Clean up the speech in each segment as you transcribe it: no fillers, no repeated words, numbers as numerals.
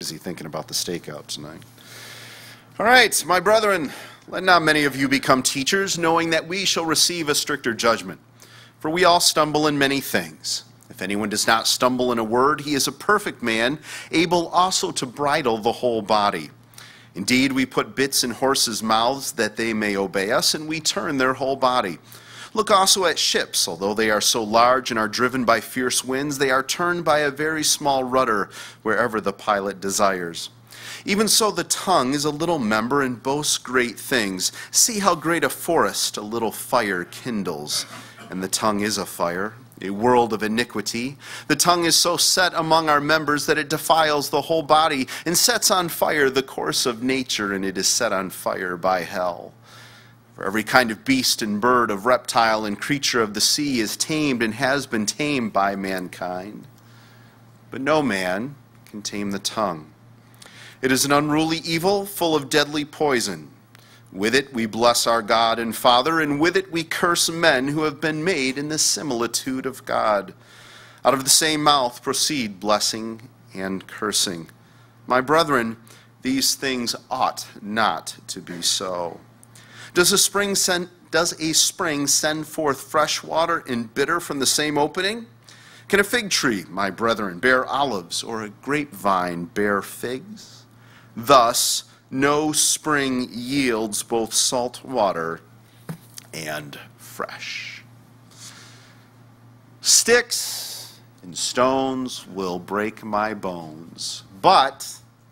busy thinking about the stakeout tonight. All right, my brethren, let not many of you become teachers, knowing that we shall receive a stricter judgment. For we all stumble in many things. If anyone does not stumble in a word, he is a perfect man, able also to bridle the whole body. Indeed, we put bits in horses' mouths that they may obey us, and we turn their whole body. Look also at ships. Although they are so large and are driven by fierce winds, they are turned by a very small rudder wherever the pilot desires. Even so, the tongue is a little member and boasts great things. See how great a forest a little fire kindles. And the tongue is a fire, a world of iniquity. The tongue is so set among our members that it defiles the whole body and sets on fire the course of nature, and it is set on fire by hell. For every kind of beast and bird, of reptile and creature of the sea is tamed and has been tamed by mankind. But no man can tame the tongue. It is an unruly evil, full of deadly poison. With it we bless our God and Father, and with it we curse men who have been made in the similitude of God. Out of the same mouth proceed blessing and cursing. My brethren, these things ought not to be so. Does a spring send forth fresh water and bitter from the same opening? Can a fig tree, my brethren, bear olives, or a grapevine bear figs? Thus, no spring yields both salt water and fresh. Sticks and stones will break my bones, but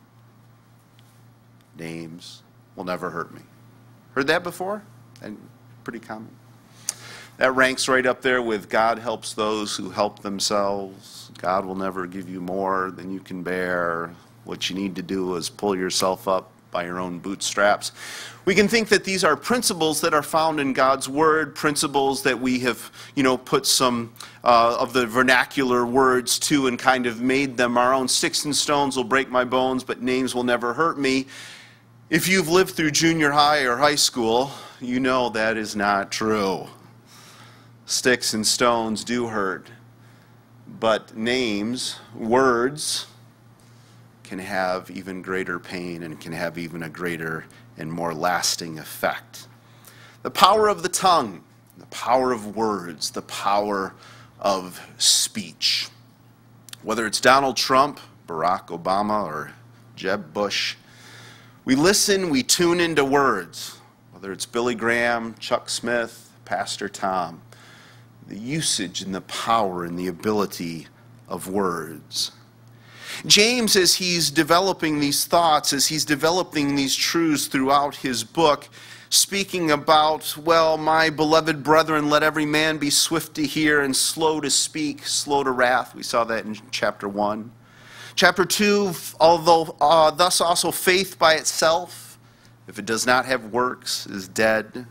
names will never hurt me. Heard that before? And pretty common. That ranks right up there with God helps those who help themselves. God will never give you more than you can bear. What you need to do is pull yourself up by your own bootstraps. We can think that these are principles that are found in God's Word, principles that we have, put some of the vernacular words to and kind of made them our own. Sticks and stones will break my bones, but names will never hurt me. If you've lived through junior high or high school, you know that is not true. Sticks and stones do hurt, but names, words, can have even greater pain and can have even a greater and more lasting effect. The power of the tongue, the power of words, the power of speech. Whether it's Donald Trump, Barack Obama, or Jeb Bush, we listen, we tune into words. Whether it's Billy Graham, Chuck Smith, Pastor Tom, the usage and the power and the ability of words. James, as he's developing these thoughts, as he's developing these truths throughout his book, speaking about, well, my beloved brethren, let every man be swift to hear and slow to speak, slow to wrath. We saw that in chapter 1. Chapter 2, although thus also faith by itself, if it does not have works, is dead.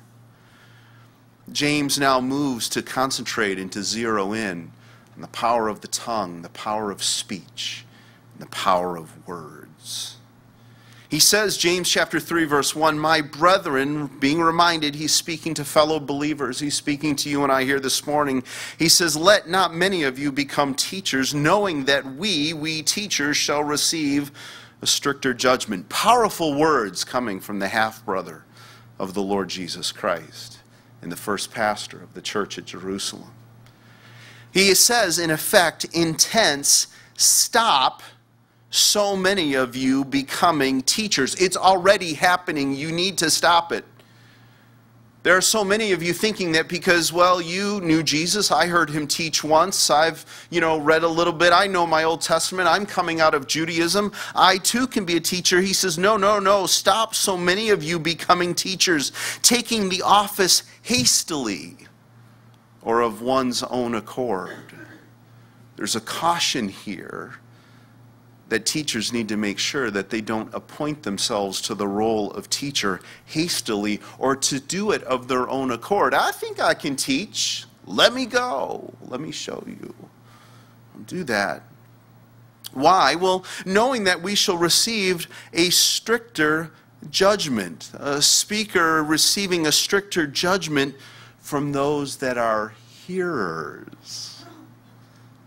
James now moves to concentrate and to zero in on the power of the tongue, the power of speech, the power of words. He says, James chapter 3, verse 1, my brethren, being reminded, he's speaking to fellow believers. He's speaking to you and I here this morning. He says, let not many of you become teachers, knowing that we teachers shall receive a stricter judgment. Powerful words coming from the half-brother of the Lord Jesus Christ and the first pastor of the church at Jerusalem. He says, in effect, intense, stop so many of you becoming teachers. It's already happening. You need to stop it. There are so many of you thinking that because, well, you knew Jesus. I heard him teach once. I've, read a little bit. I know my Old Testament. I'm coming out of Judaism. I too can be a teacher. He says, no. Stop so many of you becoming teachers, taking the office hastily or of one's own accord. There's a caution here that teachers need to make sure that they don't appoint themselves to the role of teacher hastily or to do it of their own accord. I think I can teach. Let me go. Let me show you. Don't do that. Why? Well, knowing that we shall receive a stricter judgment, a speaker receiving a stricter judgment from those that are hearers.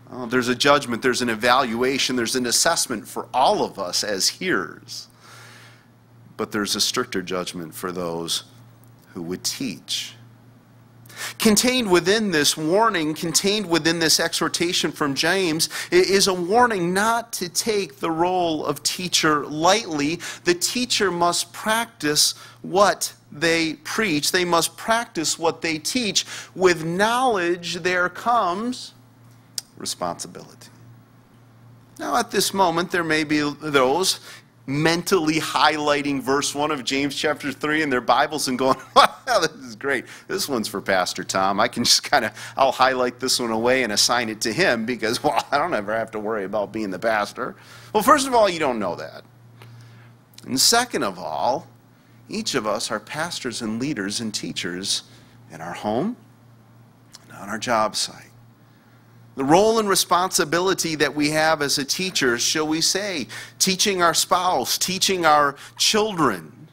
There's a judgment, there's an evaluation, there's an assessment for all of us as hearers. But there's a stricter judgment for those who would teach. Contained within this warning, contained within this exhortation from James, is a warning not to take the role of teacher lightly. The teacher must practice what they preach. They must practice what they teach. With knowledge, there comes responsibility. Now, at this moment, there may be those mentally highlighting verse 1 of James chapter 3 in their Bibles and going, wow, this is great. This one's for Pastor Tom. I can just I'll highlight this one away and assign it to him because, well, I don't ever have to worry about being the pastor. Well, first of all, you don't know that. And second of all, each of us are pastors and leaders and teachers in our home and on our job site. The role and responsibility that we have as a teacher, shall we say, teaching our spouse, teaching our children,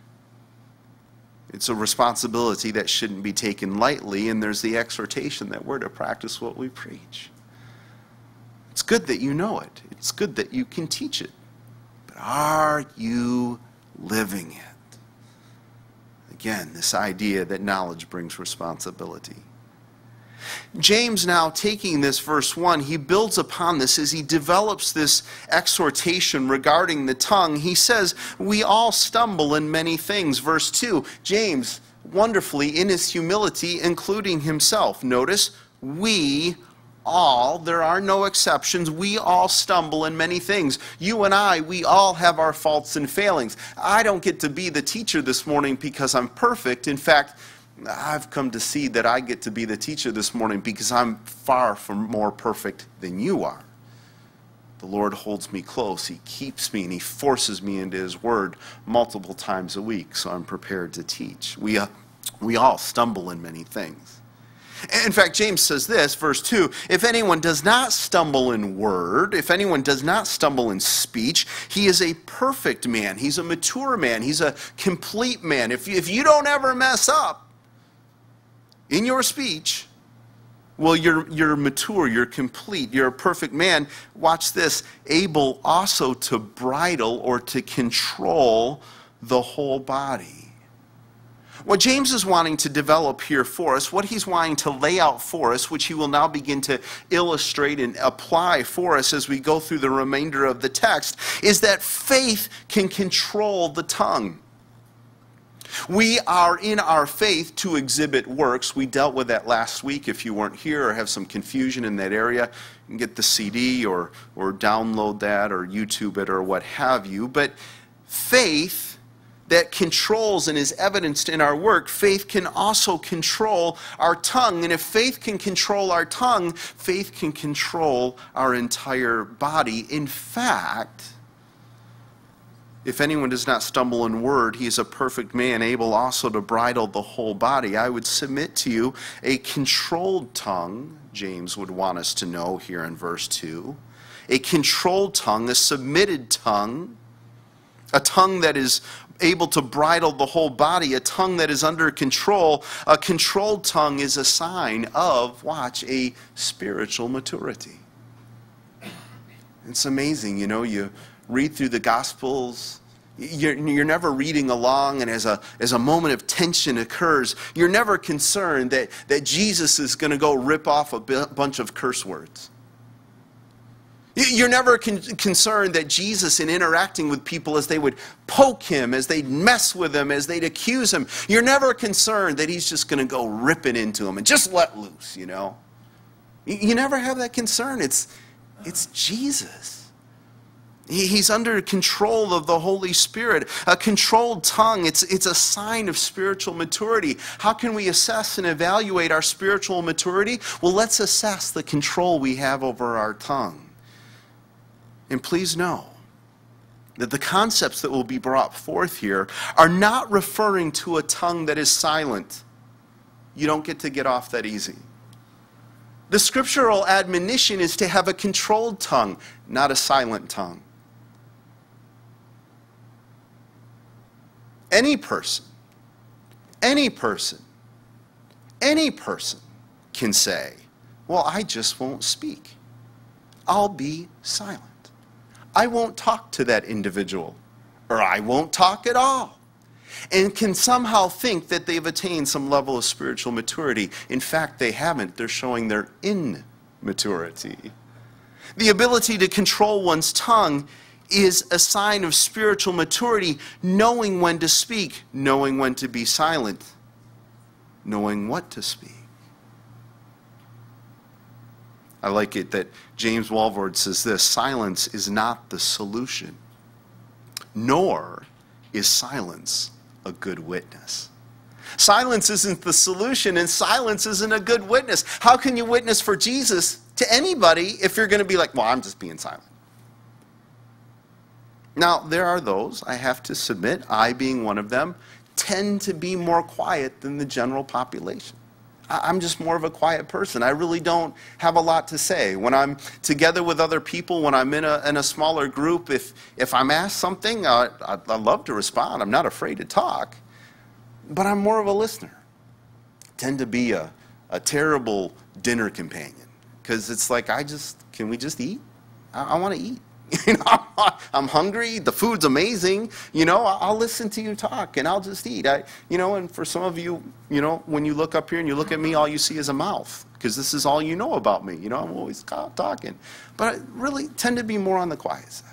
it's a responsibility that shouldn't be taken lightly, and there's the exhortation that we're to practice what we preach. It's good that you know it. It's good that you can teach it. But are you living it? Again, this idea that knowledge brings responsibility. James, now taking this verse 1, he builds upon this as he develops this exhortation regarding the tongue. He says, we all stumble in many things. Verse 2, James, wonderfully in his humility, including himself. Notice, we all, there are no exceptions, we all stumble in many things. You and I, we all have our faults and failings. I don't get to be the teacher this morning because I'm perfect. In fact, I've come to see that I get to be the teacher this morning because I'm far from more perfect than you are. The Lord holds me close. He keeps me and He forces me into His Word multiple times a week, so I'm prepared to teach. We all stumble in many things. In fact, James says this, verse 2, if anyone does not stumble in word, if anyone does not stumble in speech, he is a perfect man. He's a mature man. He's a complete man. If you don't ever mess up in your speech, well, you're mature, you're complete, you're a perfect man. Watch this, able also to bridle or to control the whole body. What James is wanting to develop here for us, what he's wanting to lay out for us, which he will now begin to illustrate and apply for us as we go through the remainder of the text, is that faith can control the tongue. We are in our faith to exhibit works. We dealt with that last week. If you weren't here or have some confusion in that area, you can get the CD or download that or YouTube it or what have you. But faith that controls and is evidenced in our work, faith can also control our tongue. And if faith can control our tongue, faith can control our entire body. In fact, if anyone does not stumble in word, he is a perfect man, able also to bridle the whole body. I would submit to you a controlled tongue, James would want us to know here in verse 2. A controlled tongue, a submitted tongue, a tongue that is able to bridle the whole body, a tongue that is under control. A controlled tongue is a sign of, watch, a spiritual maturity. It's amazing, you know, you read through the Gospels, you're never reading along, and as a moment of tension occurs, you're never concerned that Jesus is going to go rip off a bunch of curse words. You're never concerned that Jesus, in interacting with people, as they would poke him, as they'd mess with him, as they'd accuse him, you're never concerned that he's just going to go ripping into them and just let loose, you know. You never have that concern. It's Jesus. He's under control of the Holy Spirit. A controlled tongue, it's a sign of spiritual maturity. How can we assess and evaluate our spiritual maturity? Well, let's assess the control we have over our tongue. And please know that the concepts that will be brought forth here are not referring to a tongue that is silent. You don't get off that easy. The scriptural admonition is to have a controlled tongue, not a silent tongue. Any person can say, well, I just won't speak. I'll be silent. I won't talk to that individual, or I won't talk at all, and can somehow think that they've attained some level of spiritual maturity. In fact, they haven't. They're showing their immaturity. The ability to control one's tongue is a sign of spiritual maturity, knowing when to speak, knowing when to be silent, knowing what to speak. I like it that James Walvoord says this: silence is not the solution, nor is silence a good witness. Silence isn't the solution, and silence isn't a good witness. How can you witness for Jesus to anybody if you're going to be like, well, I'm just being silent? Now, there are those, I have to submit, I being one of them, tend to be more quiet than the general population. I'm just more of a quiet person. I really don't have a lot to say. When I'm together with other people, when I'm in a smaller group, if I'm asked something, I love to respond. I'm not afraid to talk. But I'm more of a listener. I tend to be a terrible dinner companion. Because it's like, can we just eat? I want to eat. I'm hungry. The food's amazing. I'll listen to you talk and I'll just eat. And for some of you, when you look up here and you look at me, all you see is a mouth, because this is all you know about me. I'm always talking. But I really tend to be more on the quiet side.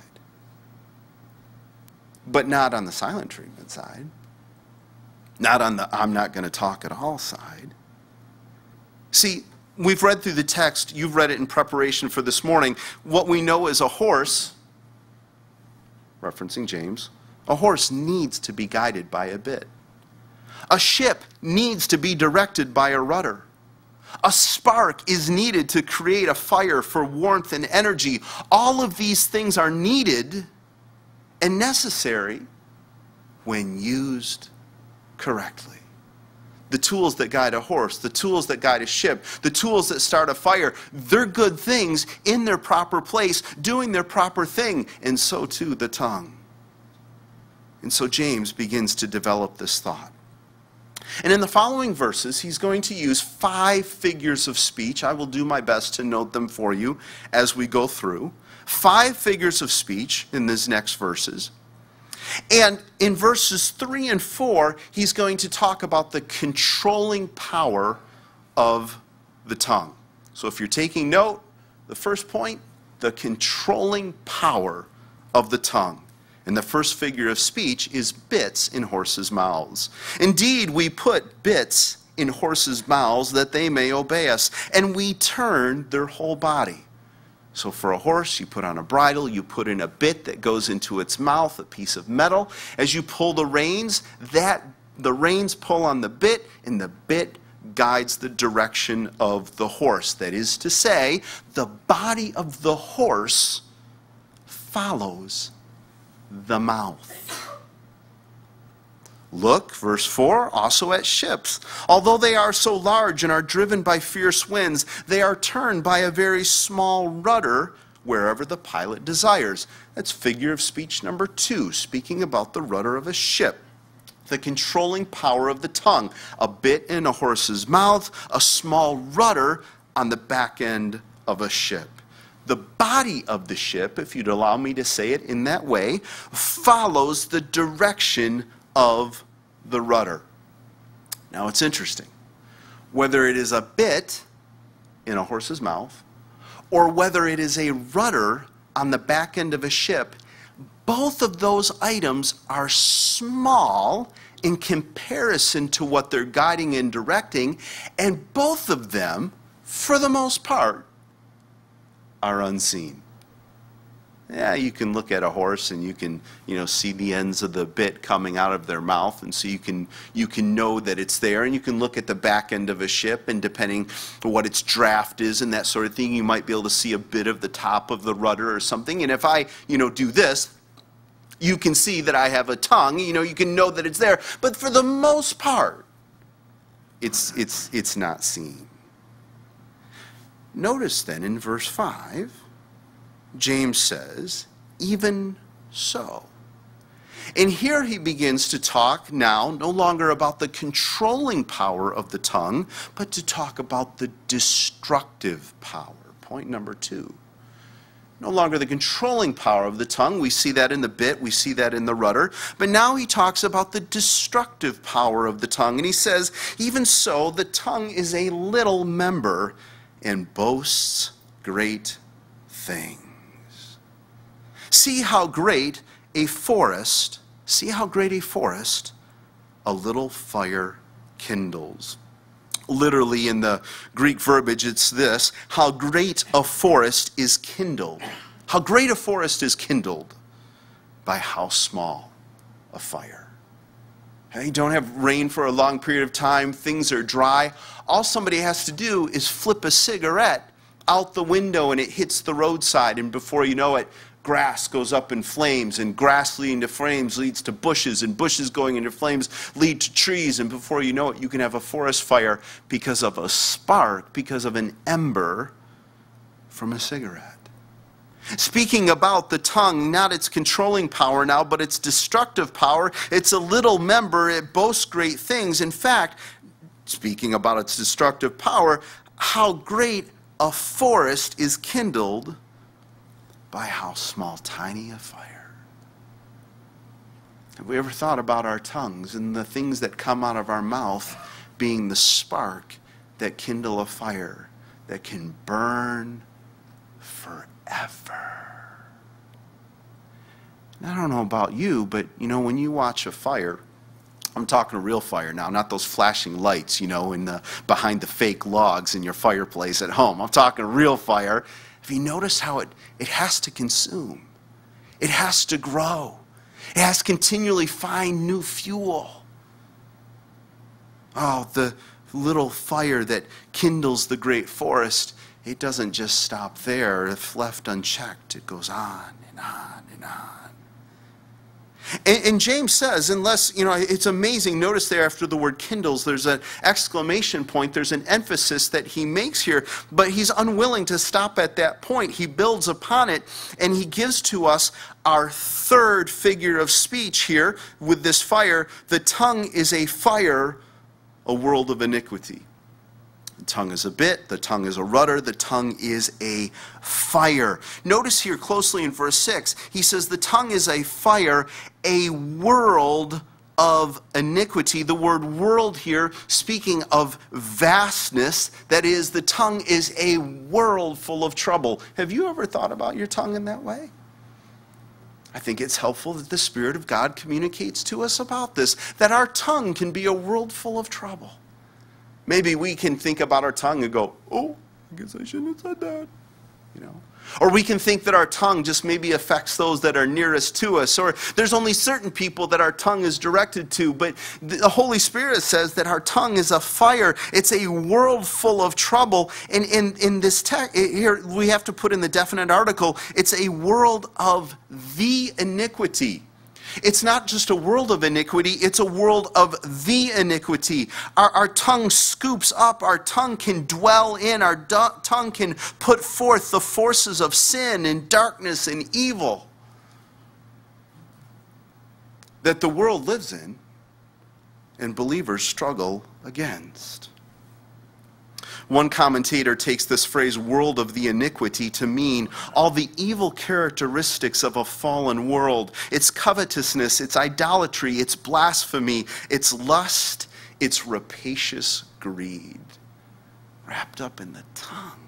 But not on the silent treatment side. Not on the I'm not going to talk at all side. See, we've read through the text. You've read it in preparation for this morning. What we know is a horse, referencing James, a horse needs to be guided by a bit. A ship needs to be directed by a rudder. A spark is needed to create a fire for warmth and energy. All of these things are needed and necessary when used correctly. The tools that guide a horse, the tools that guide a ship, the tools that start a fire, they're good things in their proper place, doing their proper thing, and so too the tongue. And so James begins to develop this thought. And in the following verses, he's going to use 5 figures of speech. I will do my best to note them for you as we go through. 5 figures of speech in these next verses. And in verses 3 and 4, he's going to talk about the controlling power of the tongue. So if you're taking note, the first point, the controlling power of the tongue. And the first figure of speech is bits in horses' mouths. Indeed, we put bits in horses' mouths that they may obey us, and we turn their whole body. So for a horse, you put on a bridle, you put in a bit that goes into its mouth, a piece of metal. As you pull the reins, the reins pull on the bit, and the bit guides the direction of the horse. That is to say, the body of the horse follows the mouth. Look, verse 4, also at ships. Although they are so large and are driven by fierce winds, they are turned by a very small rudder wherever the pilot desires. That's figure of speech number 2, speaking about the rudder of a ship. The controlling power of the tongue. A bit in a horse's mouth, a small rudder on the back end of a ship. The body of the ship, if you'd allow me to say it in that way, follows the direction of the rudder. Now it's interesting. Whether it is a bit in a horse's mouth or whether it is a rudder on the back end of a ship, both of those items are small in comparison to what they're guiding and directing, and both of them, for the most part, are unseen. Yeah, you can look at a horse and you can, see the ends of the bit coming out of their mouth, and so you can know that it's there, and you can look at the back end of a ship, and depending on what its draft is and that sort of thing, you might be able to see a bit of the top of the rudder or something. And if I, do this, you can see that I have a tongue, you can know that it's there, but for the most part, it's not seen. Notice then in verse 5, James says, even so. And here he begins to talk now no longer about the controlling power of the tongue, but to talk about the destructive power. Point number 2. No longer the controlling power of the tongue. We see that in the bit. We see that in the rudder. But now he talks about the destructive power of the tongue. And he says, even so, the tongue is a little member and boasts great things. See how great a forest a little fire kindles. Literally in the Greek verbiage, it's this: how great a forest is kindled. How great a forest is kindled by how small a fire. You don't have rain for a long period of time, things are dry. All somebody has to do is flip a cigarette out the window and it hits the roadside, and before you know it, grass goes up in flames, and grass leading to flames leads to bushes, and bushes going into flames lead to trees, and before you know it, you can have a forest fire because of a spark, because of an ember from a cigarette. Speaking about the tongue, not its controlling power now, but its destructive power. It's a little member, it boasts great things. In fact, speaking about its destructive power, how great a forest is kindled by how small, tiny a fire. Have we ever thought about our tongues and the things that come out of our mouth being the spark that kindle a fire that can burn forever? And I don't know about you, but when you watch a fire, I'm talking a real fire now, not those flashing lights, behind the fake logs in your fireplace at home. I'm talking a real fire. Have you noticed how it has to consume? It has to grow. It has to continually find new fuel. Oh, the little fire that kindles the great forest, it doesn't just stop there. If left unchecked, it goes on and on and on. And James says, unless, it's amazing. Notice there after the word kindles, there's an exclamation point. There's an emphasis that he makes here. But he's unwilling to stop at that point. He builds upon it, and he gives to us our third figure of speech here with this fire. The tongue is a fire, a world of iniquity. The tongue is a bit, the tongue is a rudder, the tongue is a fire. Notice here closely in verse 6, he says the tongue is a fire, a world of iniquity. The word world here, speaking of vastness, that is, the tongue is a world full of trouble. Have you ever thought about your tongue in that way? I think it's helpful that the Spirit of God communicates to us about this, that our tongue can be a world full of trouble. Maybe we can think about our tongue and go, oh, I guess I shouldn't have said that, Or we can think that our tongue just maybe affects those that are nearest to us. Or there's only certain people that our tongue is directed to. But the Holy Spirit says that our tongue is a fire. It's a world full of trouble. And in this text, here we have to put in the definite article, it's a world of the iniquity. It's not just a world of iniquity, it's a world of the iniquity. Our tongue scoops up, our tongue can dwell in, our tongue can put forth the forces of sin and darkness and evil that the world lives in and believers struggle against. One commentator takes this phrase, world of the iniquity, to mean all the evil characteristics of a fallen world. Its covetousness, its idolatry, its blasphemy, its lust, its rapacious greed, wrapped up in the tongue.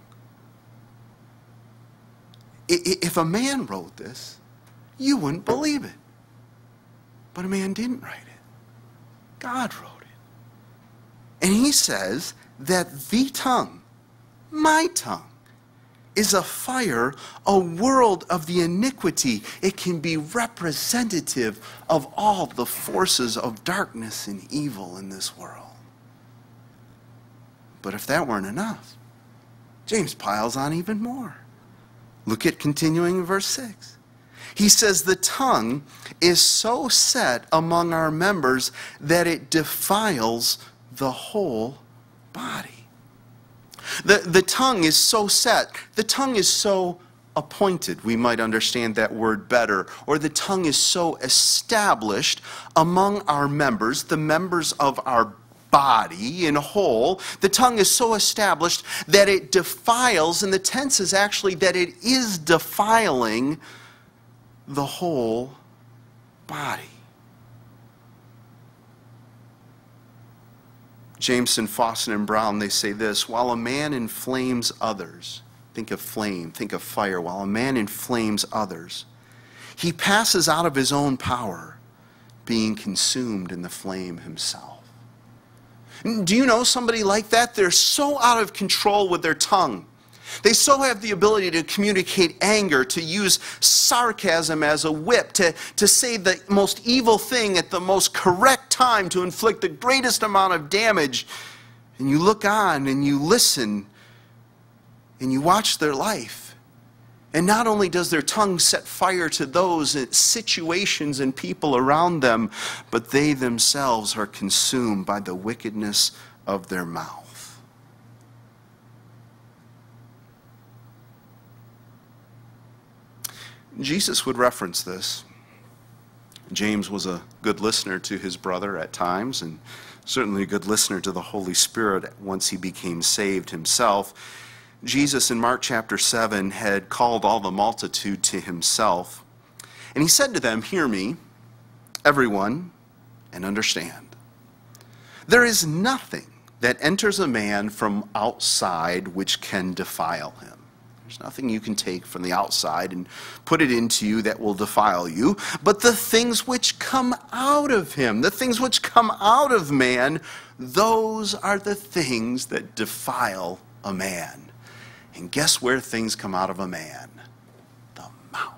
If a man wrote this, you wouldn't believe it. But a man didn't write it. God wrote it. And he says that the tongue, my tongue, is a fire, a world of the iniquity. It can be representative of all the forces of darkness and evil in this world. But if that weren't enough, James piles on even more. Look at continuing in verse 6. He says the tongue is so set among our members that it defiles the whole body. The tongue is so set. The tongue is so appointed. We might understand that word better. Or the tongue is so established among our members, the members of our body in whole. The tongue is so established that it defiles, and the tense is actually that it is defiling the whole body. Jameson, Fawcett, and Brown, they say this: while a man inflames others, think of flame, think of fire, while a man inflames others, he passes out of his own power, being consumed in the flame himself. Do you know somebody like that? They're so out of control with their tongue. They so have the ability to communicate anger, to use sarcasm as a whip, to say the most evil thing at the most correct time, to inflict the greatest amount of damage. And you look on and you listen and you watch their life. And not only does their tongue set fire to those situations and people around them, but they themselves are consumed by the wickedness of their mouth. Jesus would reference this. James was a good listener to his brother at times, and certainly a good listener to the Holy Spirit once he became saved himself. Jesus in Mark chapter 7 had called all the multitude to himself, and he said to them, "Hear me, everyone, and understand. There is nothing that enters a man from outside which can defile him." There's nothing you can take from the outside and put it into you that will defile you. "But the things which come out of him," the things which come out of man, "those are the things that defile a man." And guess where things come out of a man? The mouth.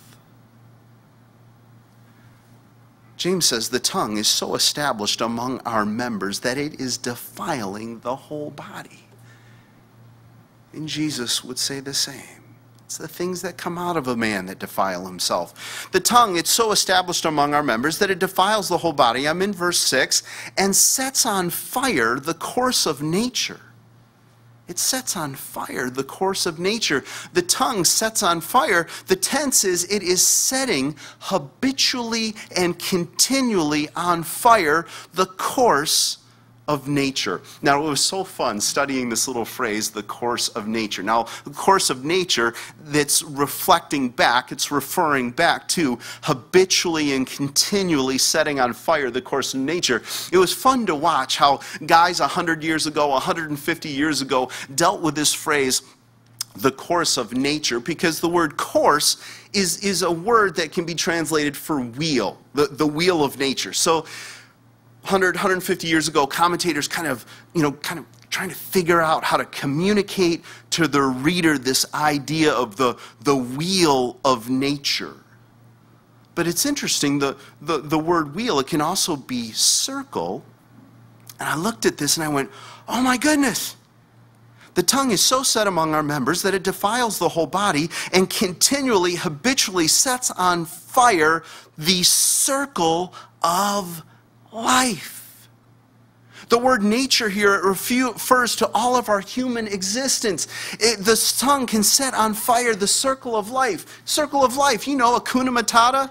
James says the tongue is so established among our members that it is defiling the whole body. And Jesus would say the same. It's the things that come out of a man that defile himself. The tongue, it's so established among our members that it defiles the whole body. I'm in verse 6. "And sets on fire the course of nature." It sets on fire the course of nature. The tongue sets on fire. The tense is it is setting habitually and continually on fire the course of nature. Now, it was so fun studying this little phrase, the course of nature. Now, the course of nature, that's reflecting back, it's referring back to habitually and continually setting on fire the course of nature. It was fun to watch how guys 100 years ago, 150 years ago, dealt with this phrase, the course of nature, because the word course is a word that can be translated for wheel, the wheel of nature. So 150 years ago, commentators kind of trying to figure out how to communicate to the reader this idea of the wheel of nature. But it's interesting, the word wheel, it can also be circle. And I looked at this and I went, oh my goodness. The tongue is so set among our members that it defiles the whole body and continually, habitually sets on fire the circle of life. The word nature here refers to all of our human existence. The tongue can set on fire the circle of life. Circle of life, Hakuna Matata,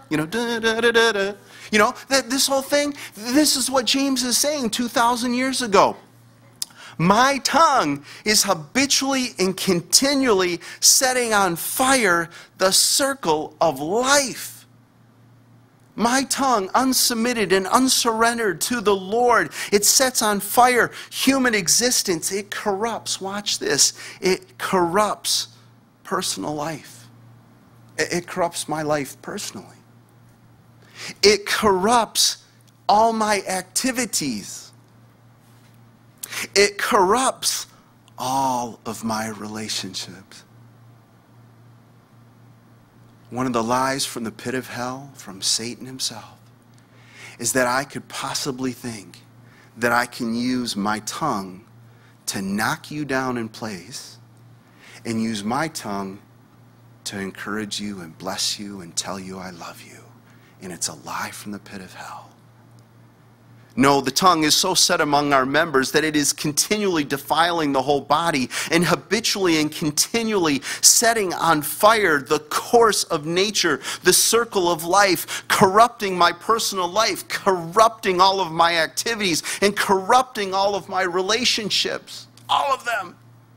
this whole thing. This is what James is saying 2,000 years ago. My tongue is habitually and continually setting on fire the circle of life. My tongue, unsubmitted and unsurrendered to the Lord, it sets on fire human existence. It corrupts, watch this, it corrupts personal life. It corrupts my life personally. It corrupts all my activities. It corrupts all of my relationships. One of the lies from the pit of hell, from Satan himself, is that I could possibly think that I can use my tongue to knock you down in place and use my tongue to encourage you and bless you and tell you I love you. And it's a lie from the pit of hell. No, the tongue is so set among our members that it is continually defiling the whole body and habitually and continually setting on fire the course of nature, the circle of life, corrupting my personal life, corrupting all of my activities, and corrupting all of my relationships, all of them.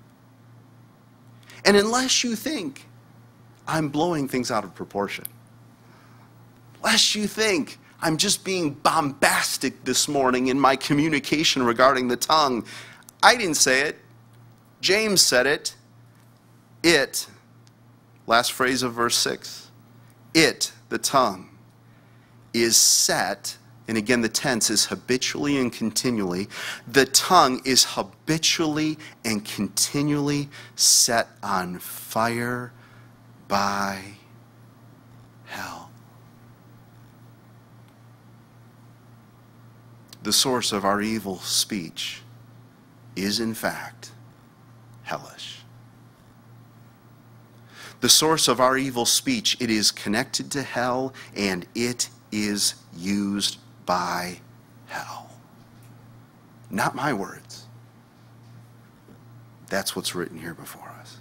And unless you think I'm blowing things out of proportion, unless you think I'm just being bombastic this morning in my communication regarding the tongue, I didn't say it. James said it. It, last phrase of verse 6, it, the tongue, is set, and again the tense is habitually and continually. The tongue is habitually and continually set on fire by hell. The source of our evil speech is, in fact, hellish. The source of our evil speech, it is connected to hell, and it is used by hell. Not my words. That's what's written here before us.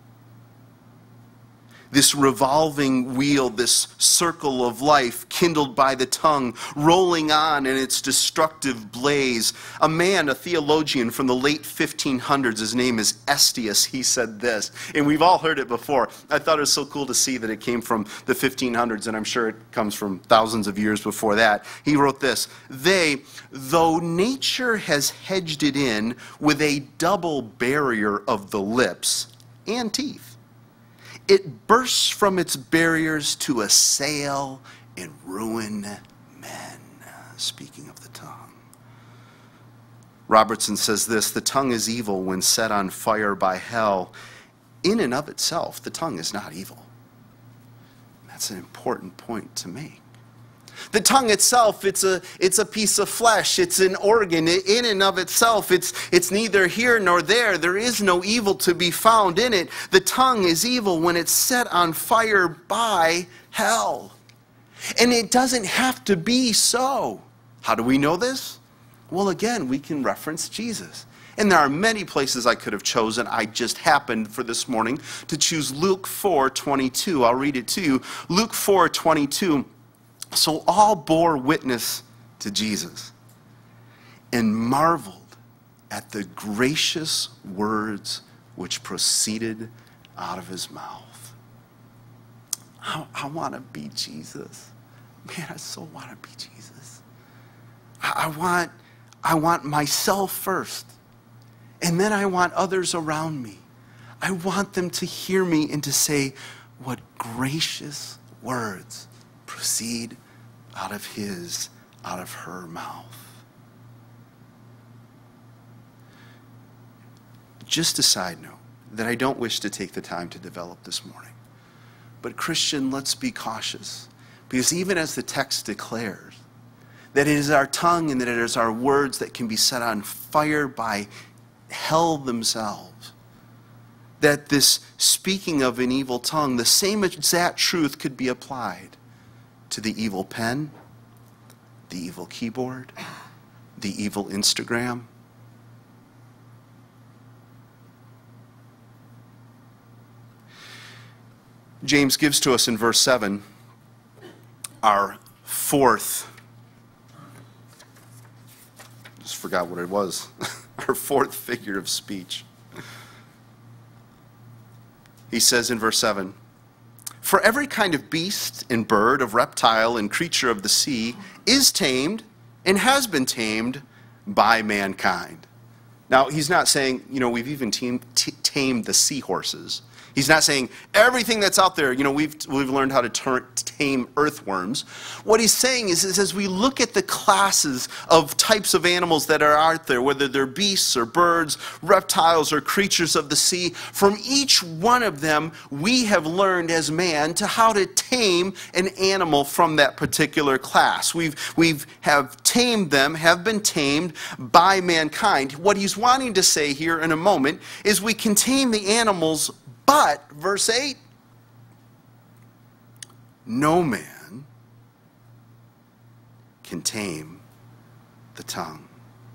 This revolving wheel, this circle of life kindled by the tongue, rolling on in its destructive blaze. A man, a theologian from the late 1500s, his name is Estius, he said this, and we've all heard it before. I thought it was so cool to see that it came from the 1500s, and I'm sure it comes from thousands of years before that. He wrote this: "They, though nature has hedged it in with a double barrier of the lips and teeth, it bursts from its barriers to assail and ruin men." Speaking of the tongue. Robertson says this: "The tongue is evil when set on fire by hell. In and of itself, the tongue is not evil." That's an important point to make. The tongue itself, it's a piece of flesh. It's an organ. In and of itself, it's neither here nor there. There is no evil to be found in it. The tongue is evil when it's set on fire by hell. And it doesn't have to be so. How do we know this? Well, again, we can reference Jesus. And there are many places I could have chosen. I just happened for this morning to choose Luke 4:22. I'll read it to you. Luke 4:22. "So all bore witness to Jesus and marveled at the gracious words which proceeded out of his mouth." I want to be Jesus. Man, I so want to be Jesus. I want myself first, and then I want others around me. I want them to hear me and to say, what gracious words proceed out of his, out of her mouth. Just a side note that I don't wish to take the time to develop this morning. But Christian, let's be cautious, because even as the text declares, that it is our tongue and that it is our words that can be set on fire by hell themselves, that this speaking of an evil tongue, the same exact truth could be applied to the evil pen, the evil keyboard, the evil Instagram. James gives to us in verse 7 our fourth, just forgot what it was, our fourth figure of speech. He says in verse 7, "For every kind of beast and bird, of reptile and creature of the sea is tamed and has been tamed by mankind." Now, he's not saying, we've even tamed the seahorses. He's not saying everything that's out there, we've learned how to tame earthworms. What he's saying is as we look at the classes of types of animals that are out there, whether they're beasts or birds, reptiles or creatures of the sea, from each one of them, we have learned as man to how to tame an animal from that particular class. We've tamed them, have been tamed by mankind. What he's wanting to say here in a moment is we can tame the animals, but, verse 8, no man can tame the tongue.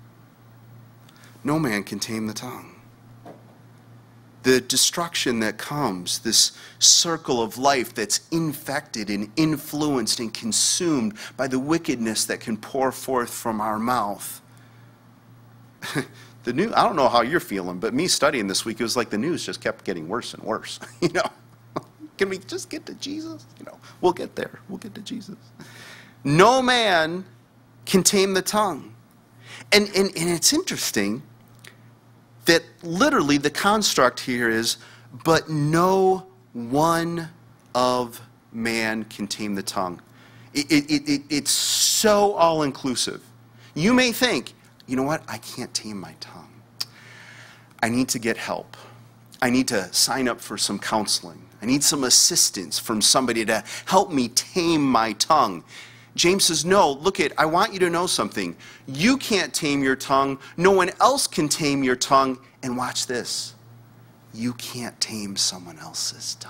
No man can tame the tongue. The destruction that comes, this circle of life that's infected and influenced and consumed by the wickedness that can pour forth from our mouth. I don't know how you're feeling, but me studying this week, it was like the news just kept getting worse and worse. Can we just get to Jesus? We'll get there. We'll get to Jesus. No man can tame the tongue. And it's interesting that literally the construct here is, but no one of man can tame the tongue. It's so all-inclusive. You may think, you know what, I can't tame my tongue. I need to get help. I need to sign up for some counseling. I need some assistance from somebody to help me tame my tongue. James says, no, I want you to know something. You can't tame your tongue. No one else can tame your tongue. And watch this. You can't tame someone else's tongue.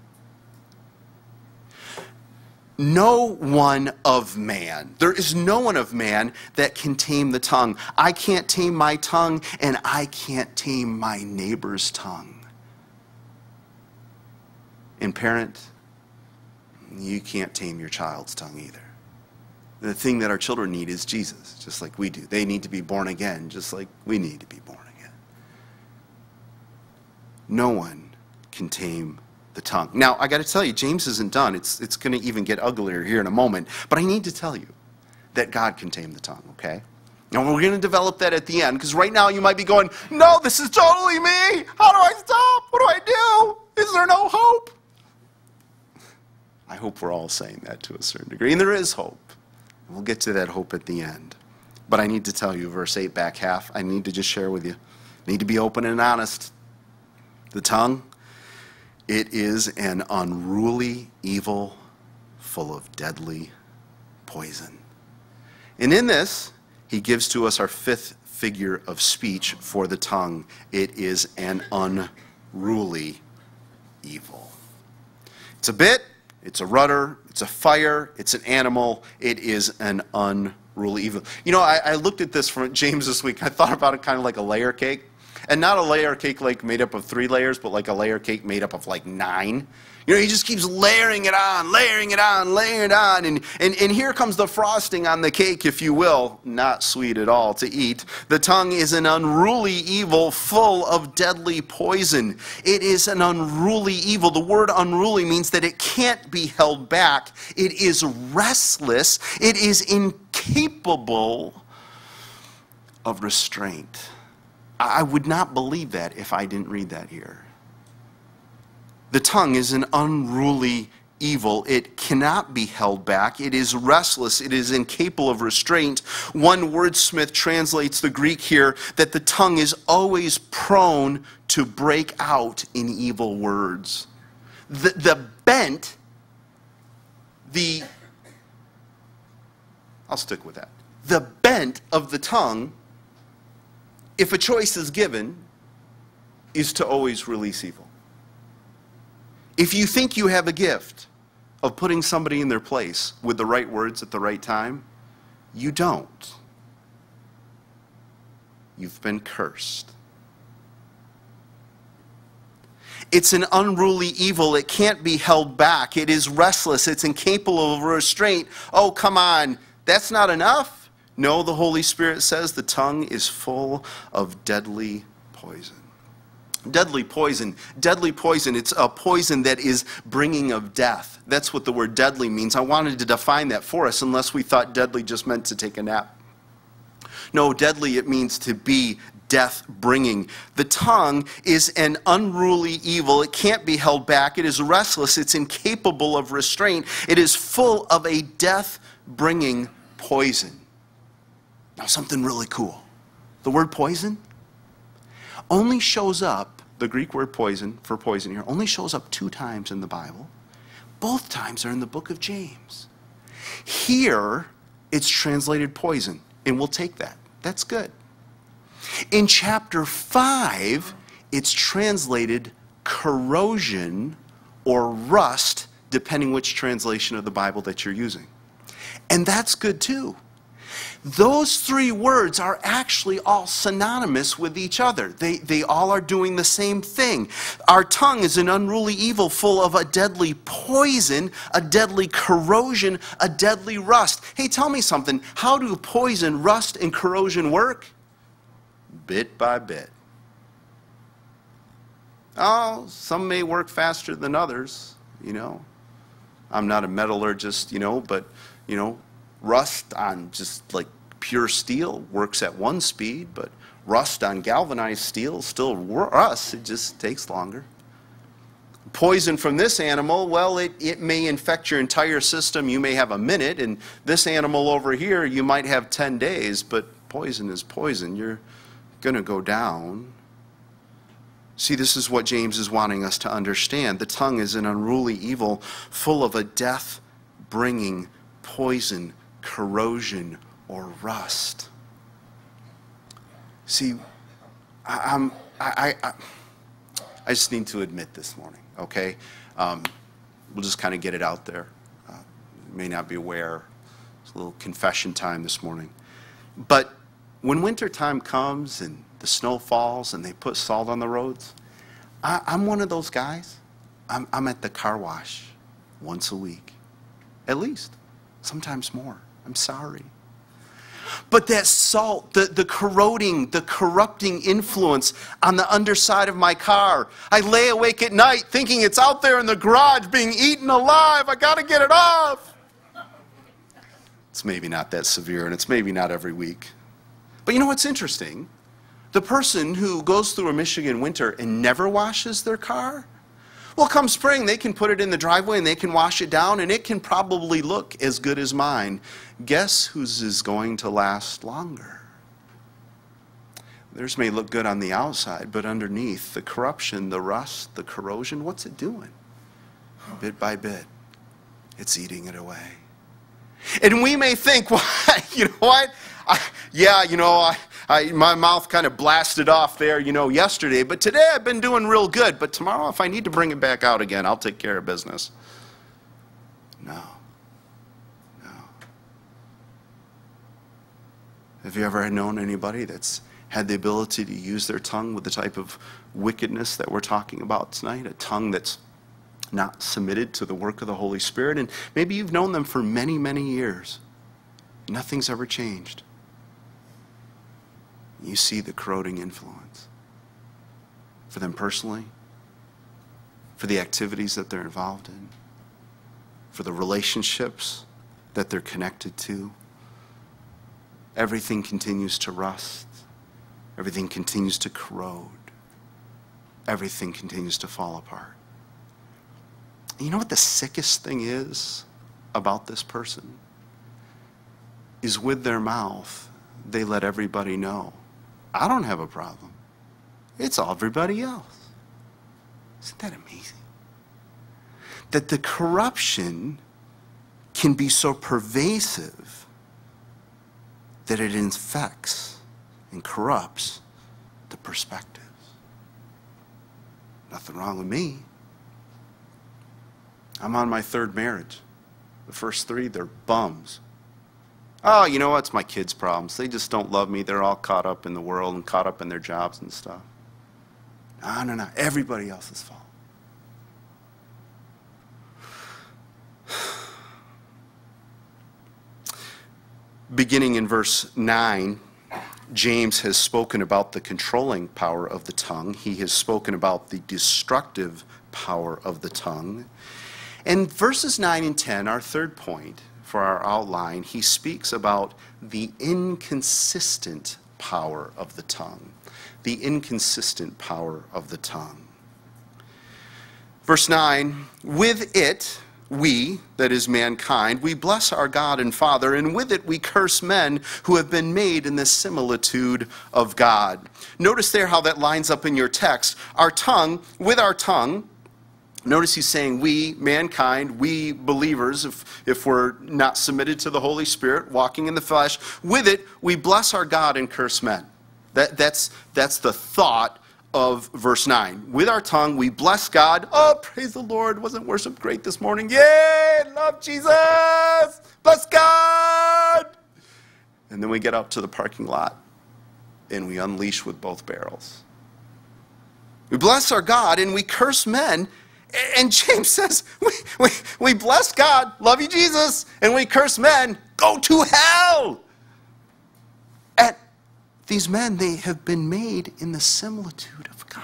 No one of man. There is no one of man that can tame the tongue. I can't tame my tongue, and I can't tame my neighbor's tongue. And parent, you can't tame your child's tongue either. The thing that our children need is Jesus, just like we do. They need to be born again, just like we need to be born again. No one can tame the tongue. Now, I got to tell you, James isn't done. It's going to even get uglier here in a moment. But I need to tell you that God can tame the tongue, okay? And we're going to develop that at the end, because right now you might be going, no, this is totally me. How do I stop? What do I do? Is there no hope? I hope we're all saying that to a certain degree. And there is hope. We'll get to that hope at the end. But I need to tell you, verse 8, back half, I need to just share with you. I need to be open and honest. The tongue, it is an unruly evil full of deadly poison. And in this, he gives to us our fifth figure of speech for the tongue. It is an unruly evil. It's a bit, it's a rudder, it's a fire, it's an animal, it is an unruly evil. I looked at this from James this week. I thought about it kind of like a layer cake. And not a layer cake like made up of 3 layers, but like a layer cake made up of like 9. He just keeps layering it on, layering it on, layering it on. And here comes the frosting on the cake, if you will. Not sweet at all to eat. The tongue is an unruly evil full of deadly poison. It is an unruly evil. The word unruly means that it can't be held back. It is restless. It is incapable of restraint. I would not believe that if I didn't read that here. The tongue is an unruly evil. It cannot be held back. It is restless. It is incapable of restraint. One wordsmith translates the Greek here that the tongue is always prone to break out in evil words. I'll stick with that. The bent of the tongue, if a choice is given, is to always release evil. If you think you have a gift of putting somebody in their place with the right words at the right time, you don't. You've been cursed. It's an unruly evil. It can't be held back. It is restless. It's incapable of restraint. Oh, come on. That's not enough? No, the Holy Spirit says the tongue is full of deadly poison. Deadly poison. Deadly poison. It's a poison that is bringing of death. That's what the word deadly means. I wanted to define that for us, unless we thought deadly just meant to take a nap. No, deadly, it means to be death-bringing. The tongue is an unruly evil. It can't be held back. It is restless. It's incapable of restraint. It is full of a death-bringing poison. Now, something really cool. The word poison only shows up, the Greek word poison, for poison here, only shows up 2 times in the Bible. Both times are in the book of James. Here, it's translated poison, and we'll take that. That's good. In chapter 5, it's translated corrosion or rust, depending which translation of the Bible that you're using. And that's good too. those three words are actually all synonymous with each other. They all are doing the same thing. Our tongue is an unruly evil full of a deadly poison, a deadly corrosion, a deadly rust. Hey, tell me something. How do poison, rust, and corrosion work? Bit by bit. Oh, some may work faster than others, you know. I'm not a metallurgist, you know, but, you know, rust on just like pure steel works at one speed, but rust on galvanized steel still rust. It just takes longer. Poison from this animal, well, it may infect your entire system. You may have a minute, and this animal over here, you might have 10 days, but poison is poison. You're going to go down. See, this is what James is wanting us to understand. The tongue is an unruly evil full of a death-bringing poison, corrosion, or rust. See, I just need to admit this morning, okay? We'll just kind of get it out there. You may not be aware. It's a little confession time this morning. But when winter time comes and the snow falls and they put salt on the roads, I'm one of those guys. I'm at the car wash once a week, at least, sometimes more. I'm sorry. But that salt, the corroding, the corrupting influence on the underside of my car, I lay awake at night thinking it's out there in the garage being eaten alive. I got to get it off. It's maybe not that severe, and it's maybe not every week. But you know what's interesting? The person who goes through a Michigan winter and never washes their car, well, come spring, they can put it in the driveway and they can wash it down, and it can probably look as good as mine. Guess whose is going to last longer? Theirs may look good on the outside, but underneath, the corruption, the rust, the corrosion, what's it doing? Bit by bit, it's eating it away. And we may think, well, you know what? My mouth kind of blasted off there, you know, yesterday, but today I've been doing real good. But tomorrow, if I need to bring it back out again, I'll take care of business. No. Have you ever known anybody that's had the ability to use their tongue with the type of wickedness that we're talking about tonight? A tongue that's not submitted to the work of the Holy Spirit. And maybe you've known them for many, many years. Nothing's ever changed. You see the corroding influence for them personally, for the activities that they're involved in, for the relationships that they're connected to. Everything continues to rust. Everything continues to corrode. Everything continues to fall apart. And you know what the sickest thing is about this person? Is with their mouth, they let everybody know, I don't have a problem. It's everybody else. Isn't that amazing? That the corruption can be so pervasive that it infects and corrupts the perspectives. Nothing wrong with me. I'm on my third marriage. The first three, they're bums. Oh, you know what? It's my kids' problems. They just don't love me. They're all caught up in the world and caught up in their jobs and stuff. No. Everybody else's fault. Beginning in verse 9, James has spoken about the controlling power of the tongue. He has spoken about the destructive power of the tongue. And verses 9 and 10, our third point for our outline, he speaks about the inconsistent power of the tongue. The inconsistent power of the tongue. Verse 9, with it, we, that is mankind, we bless our God and Father, and with it we curse men who have been made in the similitude of God. Notice there how that lines up in your text. Our tongue, with our tongue, notice he's saying we, mankind, we believers, if we're not submitted to the Holy Spirit, walking in the flesh, with it we bless our God and curse men. That's the thought of verse 9. With our tongue we bless God. Oh, praise the Lord. Wasn't worship great this morning? Yay! Love Jesus! Bless God! And then we get up to the parking lot and we unleash with both barrels. We bless our God and we curse men. And James says, we bless God, love you Jesus, and we curse men, go to hell. And these men, they have been made in the similitude of God.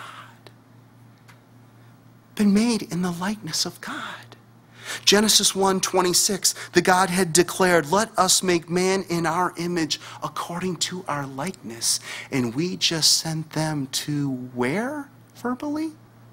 Been made in the likeness of God. Genesis 1:26, the Godhead declared, let us make man in our image according to our likeness. And we just sent them to where verbally?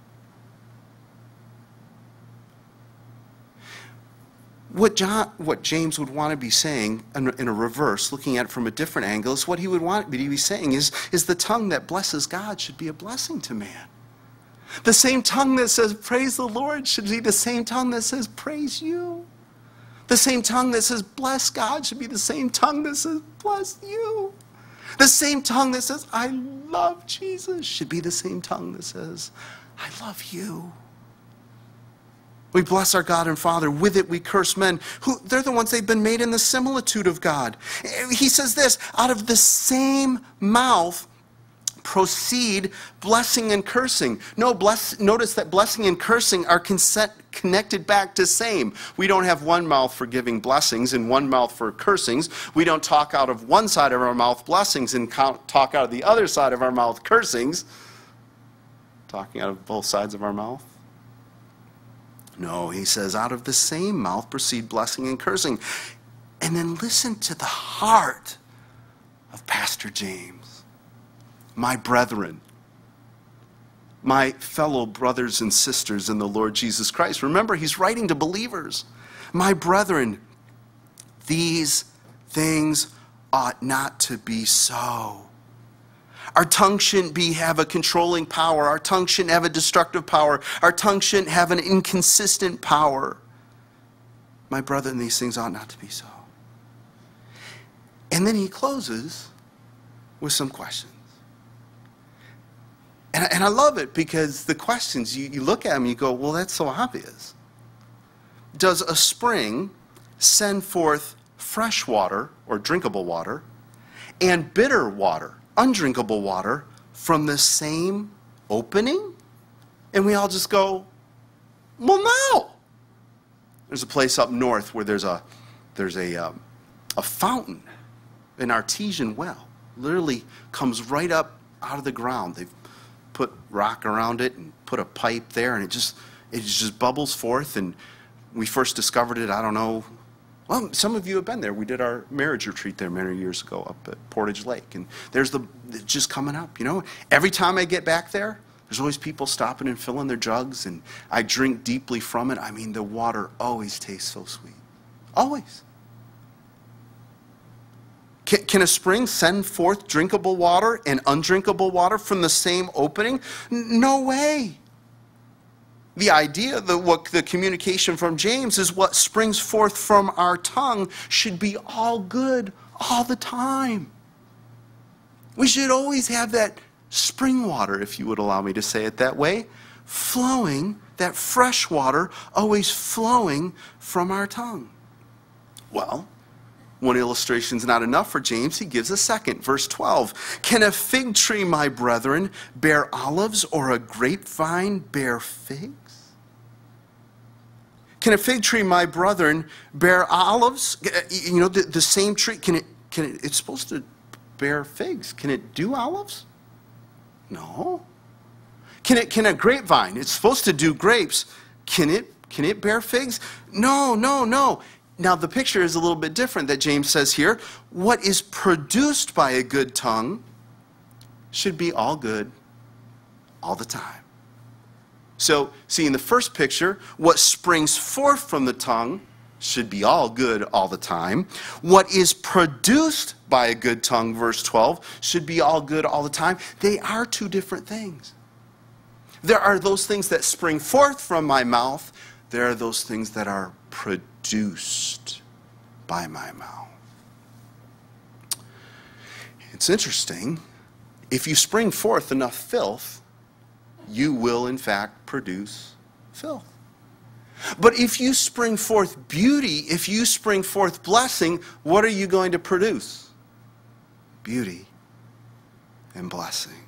What James would want to be saying in a reverse, looking at it from a different angle, is what he would want to be saying is the tongue that blesses God should be a blessing to man. The same tongue that says, praise the Lord, should be the same tongue that says, praise you. The same tongue that says, bless God, should be the same tongue that says, bless you. The same tongue that says, I love Jesus, should be the same tongue that says, I love you. We bless our God and Father. With it we curse men. They're the ones, they've been made in the similitude of God. He says this, out of the same mouth proceed blessing and cursing. Notice that blessing and cursing are connected back to same. We don't have one mouth for giving blessings and one mouth for cursings. We don't talk out of one side of our mouth blessings and talk out of the other side of our mouth cursings. Talking out of both sides of our mouth. No, he says, out of the same mouth proceed blessing and cursing. And then listen to the heart of Pastor James. My brethren, my fellow brothers and sisters in the Lord Jesus Christ. Remember, he's writing to believers. My brethren, these things ought not to be so. Our tongue shouldn't have a controlling power. Our tongue shouldn't have a destructive power. Our tongue shouldn't have an inconsistent power. My brethren, these things ought not to be so. And then he closes with some questions. And I love it because the questions, you look at them and you go, well, that's so obvious. Does a spring send forth fresh water or drinkable water and bitter water, undrinkable water, from the same opening? And we all just go, well, no. There's a place up north where there's a fountain, an artesian well, literally comes right up out of the ground. They've put rock around it and put a pipe there, and it just bubbles forth. And we first discovered it, I don't know, well, some of you have been there. We did our marriage retreat there many years ago up at Portage Lake, and it's just coming up, you know. Every time I get back there, there's always people stopping and filling their jugs, and I drink deeply from it. I mean, the water always tastes so sweet. Always. Can a spring send forth drinkable water and undrinkable water from the same opening? No way. The idea, the communication from James is what springs forth from our tongue should be all good all the time. We should always have that spring water, if you would allow me to say it that way, flowing, that fresh water always flowing from our tongue. Well, one illustration is not enough for James. He gives a second. Verse 12. Can a fig tree, my brethren, bear olives, or a grapevine bear figs? Can a fig tree, my brethren, bear olives? You know, the same tree, it's supposed to bear figs. Can it do olives? No. Can a grapevine, it's supposed to do grapes. Can it bear figs? No. Now, the picture is a little bit different that James says here. What is produced by a good tongue should be all good all the time. So, see, in the first picture, what springs forth from the tongue should be all good all the time. What is produced by a good tongue, verse 12, should be all good all the time. They are two different things. There are those things that spring forth from my mouth. There are those things that are produced by my mouth. It's interesting. If you spring forth enough filth, you will in fact produce filth. But if you spring forth beauty, if you spring forth blessing, what are you going to produce? beauty, and blessing.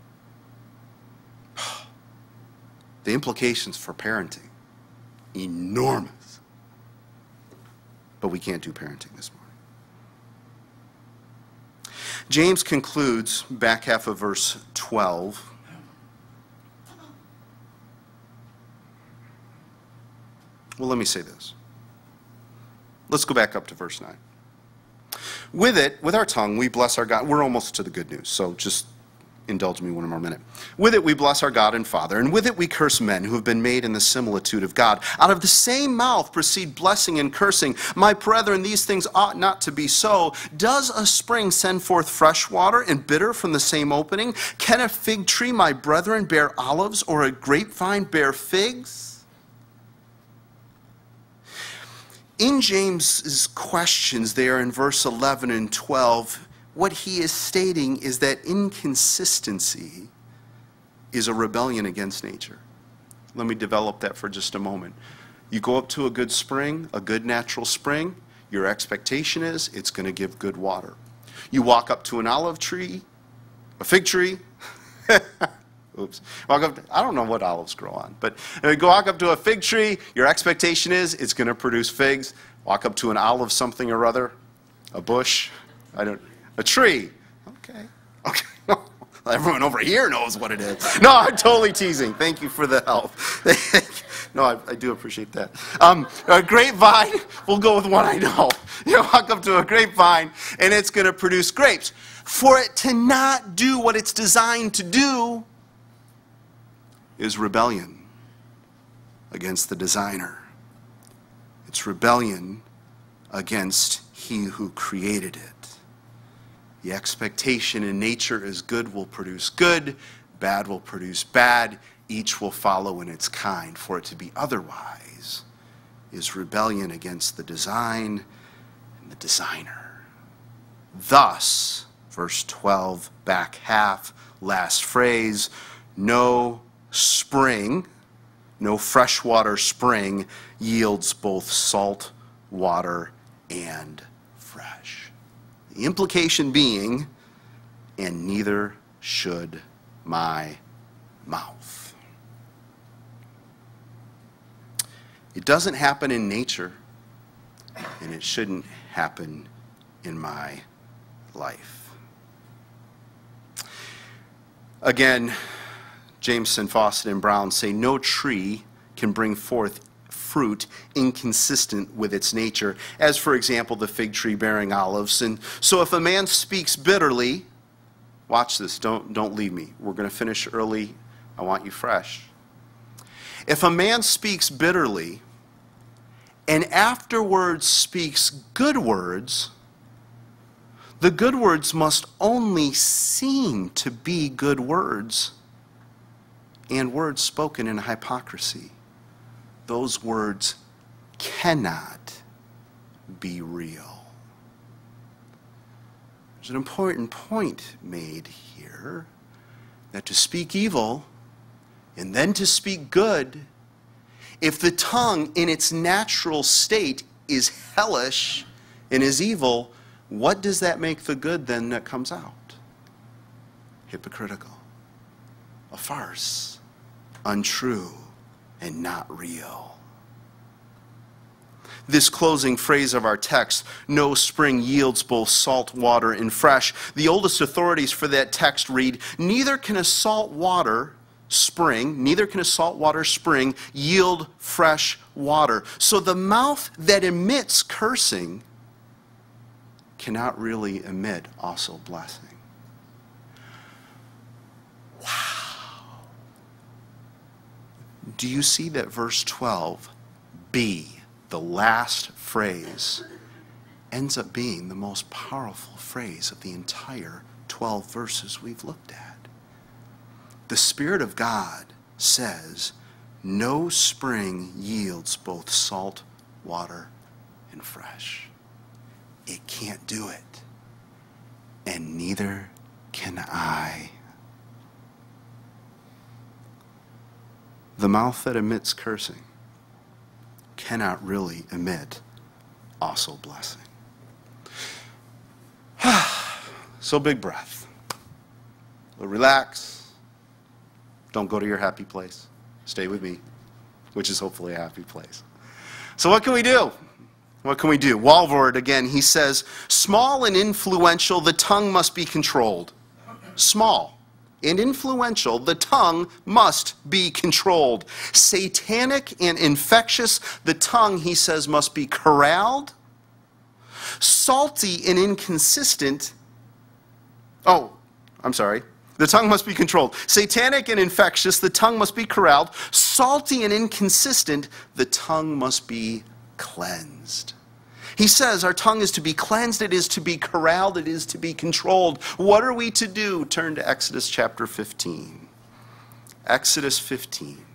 The implications for parenting, enormous. But we can't do parenting this morning. James concludes, back half of verse 12. Well, let me say this. Let's go back up to verse 9. With our tongue, we bless our God. We're almost to the good news, so just indulge me one more minute. With it we bless our God and Father, and with it we curse men who have been made in the similitude of God. Out of the same mouth proceed blessing and cursing. My brethren, these things ought not to be so. Does a spring send forth fresh water and bitter from the same opening? Can a fig tree, my brethren, bear olives, or a grapevine bear figs? In James's questions there in verse 11 and 12, what he is stating is that inconsistency is a rebellion against nature. Let me develop that for just a moment. You go up to a good spring, a good natural spring, your expectation is it's going to give good water. You walk up to an olive tree, a fig tree, oops. I don't know what olives grow on, but you walk up to a fig tree, your expectation is it's going to produce figs. Walk up to an olive something or other, a bush, a tree. Okay. Everyone over here knows what it is. No, I'm totally teasing. Thank you for the help. No, I do appreciate that. A grapevine, we'll go with one I know. You walk up to a grapevine, and it's going to produce grapes. For it to not do what it's designed to do is rebellion against the designer. It's rebellion against he who created it. The expectation in nature is good will produce good, bad will produce bad, each will follow in its kind. For it to be otherwise is rebellion against the design and the designer. Thus, verse 12, back half, last phrase, no spring, no freshwater spring yields both salt water and fresh. The implication being, and neither should my mouth. It doesn't happen in nature, and it shouldn't happen in my life. Again, Jameson, Fawcett, and Brown say no tree can bring forth fruit inconsistent with its nature, as for example the fig tree bearing olives. And so if a man speaks bitterly, watch this, don't leave me. We're going to finish early. I want you fresh. If a man speaks bitterly and afterwards speaks good words, the good words must only seem to be good words and words spoken in hypocrisy. Those words cannot be real. There's an important point made here that to speak evil and then to speak good, if the tongue in its natural state is hellish and is evil, what does that make the good then that comes out? Hypocritical, a farce, untrue, and not real. This closing phrase of our text, no spring yields both salt water and fresh. The oldest authorities for that text read, neither can a saltwater spring yield fresh water. So the mouth that emits cursing cannot really emit also blessing. Do you see that verse 12b, the last phrase, ends up being the most powerful phrase of the entire 12 verses we've looked at? The Spirit of God says, no spring yields both salt water and fresh. It can't do it, and neither can I. The mouth that emits cursing cannot really emit also blessing. So big breath. Relax. Don't go to your happy place. Stay with me, which is hopefully a happy place. So what can we do? What can we do? Walvoord, again, he says, small and influential, the tongue must be controlled. Small and influential, the tongue must be controlled. Satanic and infectious, the tongue, he says, must be corralled. Salty and inconsistent, the tongue must be controlled. Satanic and infectious, the tongue must be corralled. Salty and inconsistent, the tongue must be cleansed. He says our tongue is to be cleansed, it is to be corralled, it is to be controlled. What are we to do? Turn to Exodus chapter 15. Exodus 15.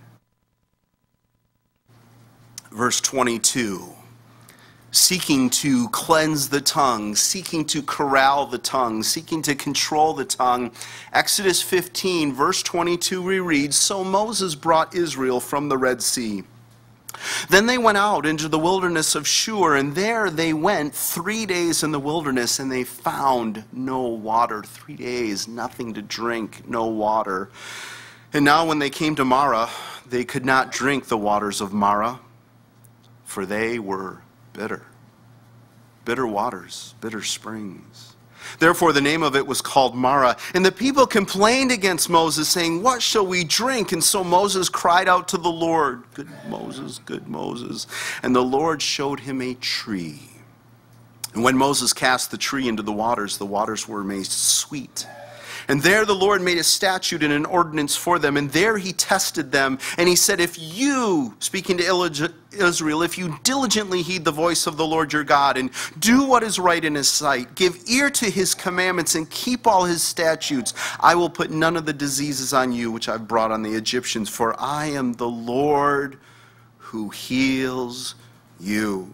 Verse 22. Seeking to cleanse the tongue, seeking to corral the tongue, seeking to control the tongue. Exodus 15, verse 22, we read, so Moses brought Israel from the Red Sea. Then they went out into the wilderness of Shur, and there they went 3 days in the wilderness, and they found no water. 3 days, nothing to drink, no water. And now when they came to Marah, they could not drink the waters of Marah, for they were bitter. Bitter waters, bitter springs. Therefore the name of it was called Marah. And the people complained against Moses, saying, what shall we drink? And so Moses cried out to the Lord, good Moses, good Moses. And the Lord showed him a tree. And when Moses cast the tree into the waters were made sweet. And there the Lord made a statute and an ordinance for them, and there he tested them. And he said, if you, speaking to Israel, if you diligently heed the voice of the Lord your God, and do what is right in his sight, give ear to his commandments, and keep all his statutes, I will put none of the diseases on you which I've brought on the Egyptians, for I am the Lord who heals you.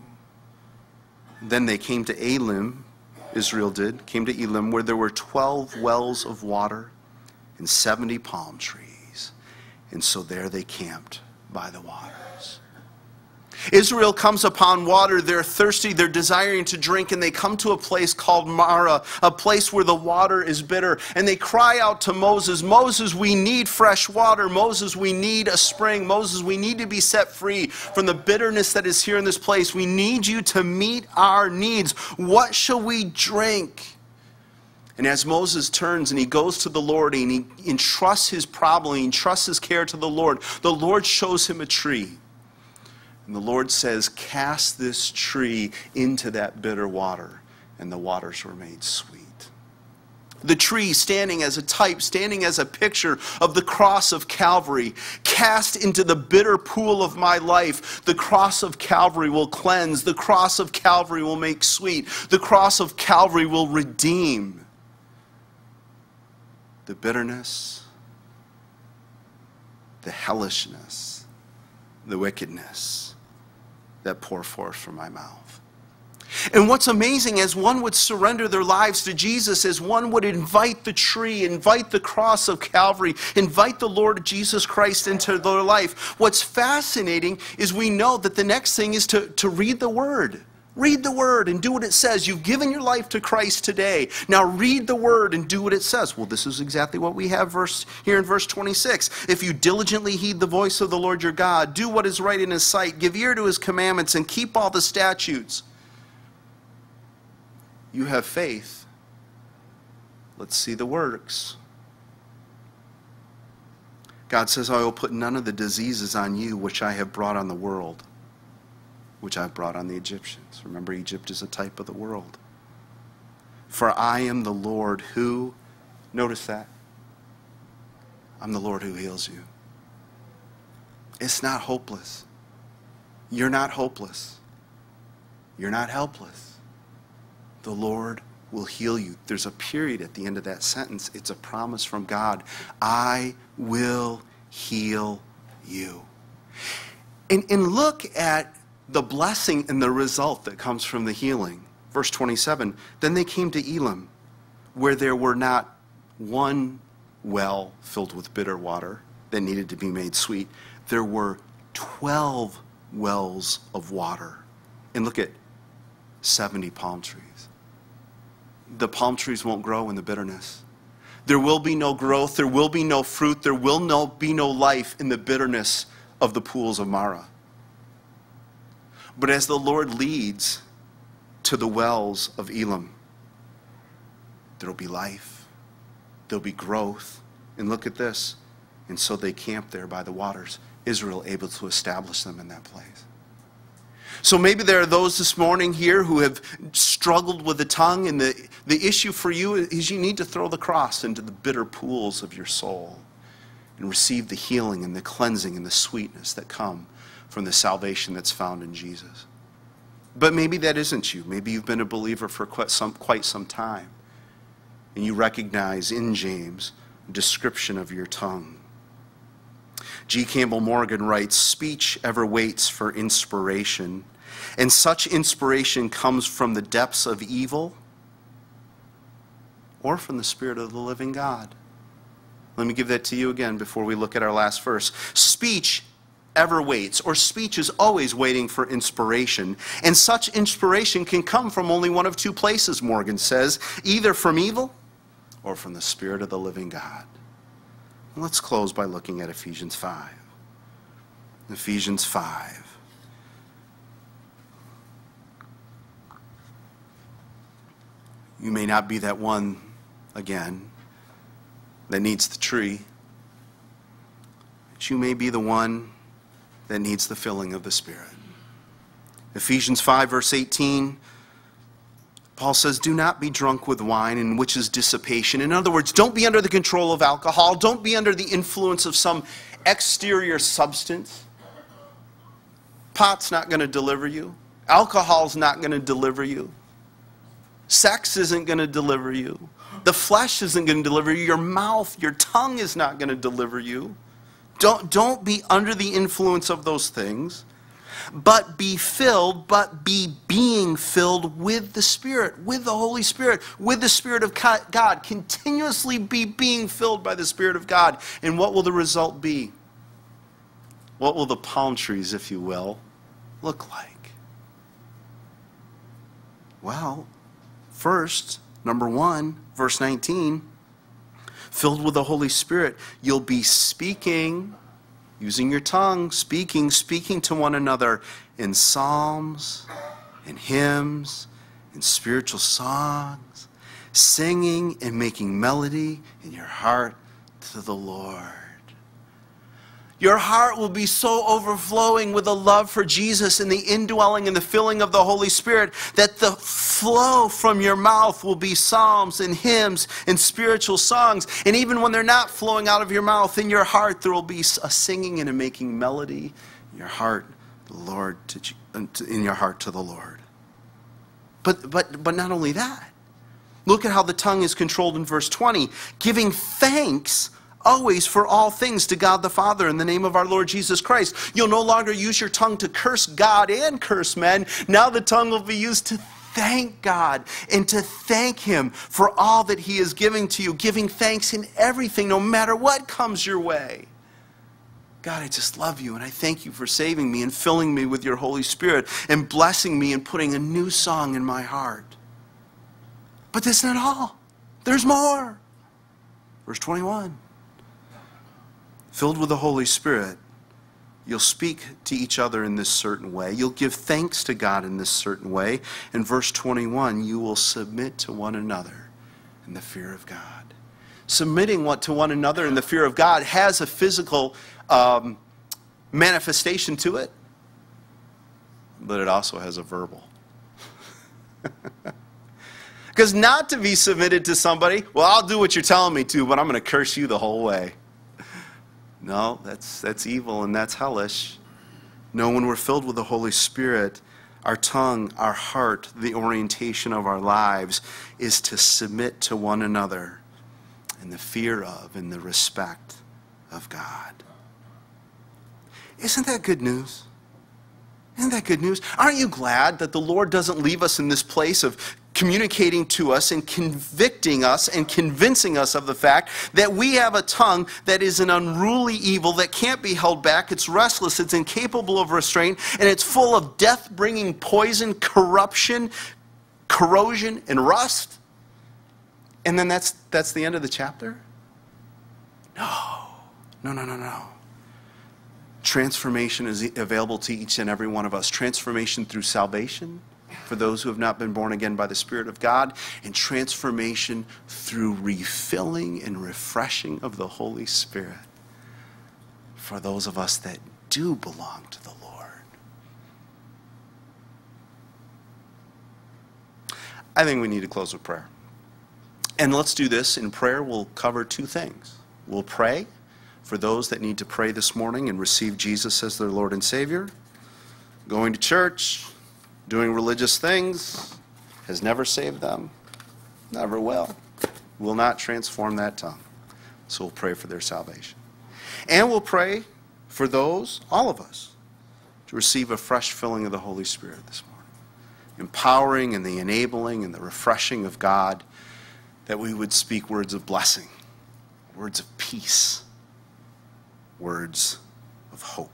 Then they came to Elim. Israel came to Elim, where there were 12 wells of water and 70 palm trees. And so there they camped by the waters. Israel comes upon water, they're thirsty, they're desiring to drink, and they come to a place called Marah, a place where the water is bitter. And they cry out to Moses, Moses, we need fresh water. Moses, we need a spring. Moses, we need to be set free from the bitterness that is here in this place. We need you to meet our needs. What shall we drink? And as Moses turns and he goes to the Lord and he entrusts his problem, he entrusts his care to the Lord shows him a tree. And the Lord says, cast this tree into that bitter water. And the waters were made sweet. The tree standing as a type, standing as a picture of the cross of Calvary. Cast into the bitter pool of my life. The cross of Calvary will cleanse. The cross of Calvary will make sweet. The cross of Calvary will redeem the bitterness, the hellishness, the wickedness that pour forth from my mouth. And what's amazing, as one would surrender their lives to Jesus, as one would invite the tree, invite the cross of Calvary, invite the Lord Jesus Christ into their life, what's fascinating is we know that the next thing is to read the Word. Read the Word and do what it says. You've given your life to Christ today. Now read the Word and do what it says. Well, this is exactly what we have here in verse 26. If you diligently heed the voice of the Lord your God, do what is right in his sight, give ear to his commandments, and keep all the statutes. You have faith. Let's see the works. God says, I will put none of the diseases on you which I have brought on the world, which I've brought on the Egyptians. Remember, Egypt is a type of the world. For I am the Lord who, notice that, I'm the Lord who heals you. It's not hopeless. You're not hopeless. You're not helpless. The Lord will heal you. There's a period at the end of that sentence. It's a promise from God. I will heal you. And look at the blessing and the result that comes from the healing. Verse 27, then they came to Elim, where there were not one well filled with bitter water that needed to be made sweet. There were 12 wells of water. And look at 70 palm trees. the palm trees won't grow in the bitterness. There will be no growth, there will be no fruit, there will be no life in the bitterness of the pools of Marah. But as the Lord leads to the wells of Elim, there will be life, there will be growth. And look at this. And so they camped there by the waters. Israel able to establish them in that place. So maybe there are those this morning here who have struggled with the tongue, and the issue for you is you need to throw the cross into the bitter pools of your soul and receive the healing and the cleansing and the sweetness that come from the salvation that's found in Jesus. But maybe that isn't you. Maybe you've been a believer for quite some time, and you recognize in James a description of your tongue. G. Campbell Morgan writes, "Speech ever waits for inspiration, and such inspiration comes from the depths of evil or from the Spirit of the living God." Let me give that to you again before we look at our last verse. Speech ever waits, or speech is always waiting for inspiration, and such inspiration can come from only one of two places, Morgan says, either from evil or from the Spirit of the living God. Let's close by looking at Ephesians 5. Ephesians 5. You may not be that one, again, that needs the tree, but you may be the one that needs the filling of the Spirit. Ephesians 5, verse 18, Paul says, "Do not be drunk with wine, in which is dissipation." In other words, don't be under the control of alcohol. Don't be under the influence of some exterior substance. Pot's not going to deliver you. Alcohol's not going to deliver you. Sex isn't going to deliver you. The flesh isn't going to deliver you. Your mouth, your tongue is not going to deliver you. Don't be under the influence of those things. But be being filled with the Spirit, with the Holy Spirit, with the Spirit of God. Continuously be being filled by the Spirit of God. And what will the result be? What will the palm trees, if you will, look like? Well, first, number 1, verse 19, filled with the Holy Spirit, you'll be speaking, using your tongue, speaking to one another in psalms, in hymns, in spiritual songs, singing and making melody in your heart to the Lord. Your heart will be so overflowing with a love for Jesus and the indwelling and the filling of the Holy Spirit that the flow from your mouth will be psalms and hymns and spiritual songs. And even when they're not flowing out of your mouth, in your heart there will be a singing and a making melody in your heart, in your heart to the Lord. But not only that. Look at how the tongue is controlled in verse 20. Giving thanks always for all things to God the Father in the name of our Lord Jesus Christ. You'll no longer use your tongue to curse God and curse men. Now the tongue will be used to thank God and to thank Him for all that He is giving to you. Giving thanks in everything, no matter what comes your way. God, I just love you, and I thank you for saving me and filling me with your Holy Spirit and blessing me and putting a new song in my heart. But that's not all. There's more. Verse 21. Filled with the Holy Spirit, you'll speak to each other in this certain way. You'll give thanks to God in this certain way. In verse 21, you will submit to one another in the fear of God. Submitting to one another in the fear of God has a physical manifestation to it, but it also has a verbal. Because not to be submitted to somebody, well, I'll do what you're telling me to, but I'm going to curse you the whole way. No, that's evil and that's hellish. No, when we're filled with the Holy Spirit, our tongue, our heart, the orientation of our lives is to submit to one another in the fear of and the respect of God. Isn't that good news? Isn't that good news? Aren't you glad that the Lord doesn't leave us in this place of communicating to us and convicting us and convincing us of the fact that we have a tongue that is an unruly evil that can't be held back. It's restless, it's incapable of restraint, and it's full of death-bringing poison, corruption, corrosion, and rust? And then that's the end of the chapter? No. Transformation is available to each and every one of us. Transformation through salvation for those who have not been born again by the Spirit of God, and transformation through refilling and refreshing of the Holy Spirit for those of us that do belong to the Lord. I think we need to close with prayer. And let's do this. In prayer, we'll cover two things. We'll pray for those that need to pray this morning and receive Jesus as their Lord and Savior. Going to church, doing religious things has never saved them, never will not transform that tongue. So we'll pray for their salvation. And we'll pray for those, all of us, to receive a fresh filling of the Holy Spirit this morning. Empowering and the enabling and the refreshing of God, that we would speak words of blessing, words of peace, words of hope.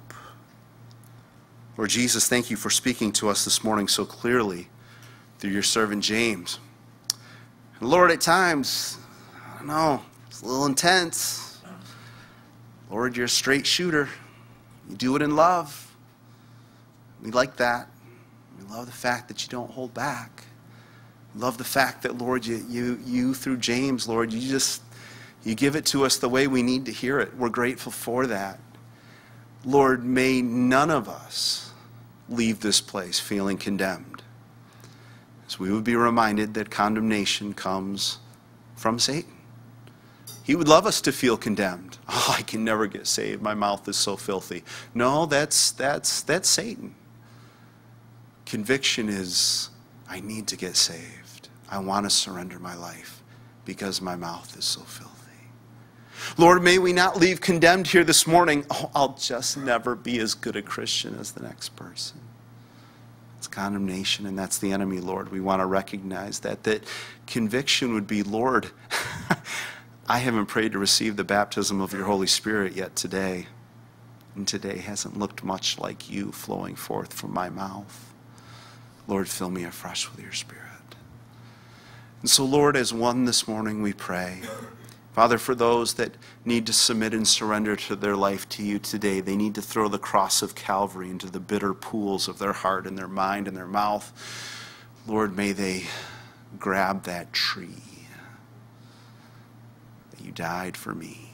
Lord Jesus, thank you for speaking to us this morning so clearly through your servant James. And Lord, at times, I don't know, it's a little intense. Lord, you're a straight shooter. You do it in love. We like that. We love the fact that you don't hold back. We love the fact that, Lord, you through James, Lord, you give it to us the way we need to hear it. We're grateful for that. Lord, may none of us leave this place feeling condemned. So we would be reminded that condemnation comes from Satan. He would love us to feel condemned. Oh, I can never get saved. My mouth is so filthy. No, that's Satan. Conviction is, I need to get saved. I want to surrender my life because my mouth is so filthy. Lord, may we not leave condemned here this morning. Oh, I'll just never be as good a Christian as the next person. It's condemnation, and that's the enemy, Lord. We want to recognize that conviction would be, Lord, I haven't prayed to receive the baptism of your Holy Spirit yet today. And today hasn't looked much like you flowing forth from my mouth. Lord, fill me afresh with your Spirit. And so, Lord, as one this morning we pray, Father, for those that need to submit and surrender to their life to you today, they need to throw the cross of Calvary into the bitter pools of their heart and their mind and their mouth. Lord, may they grab that tree that you died for me,